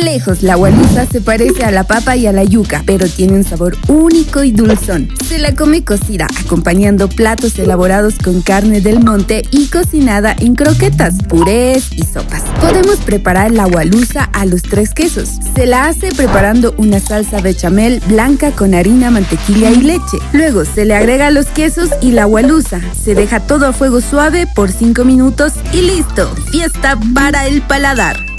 lejos, la walusa se parece a la papa y a la yuca, pero tiene un sabor único y dulzón. Se la come cocida, acompañando platos elaborados con carne del monte y cocinada en croquetas, purés y sopas. Podemos preparar la walusa a los 3 quesos. Se la hace preparando una salsa bechamel blanca con harina, mantequilla y leche. Luego se le agrega los quesos y la walusa. Se deja todo a fuego suave por 5 minutos y listo. Fiesta para el paladar.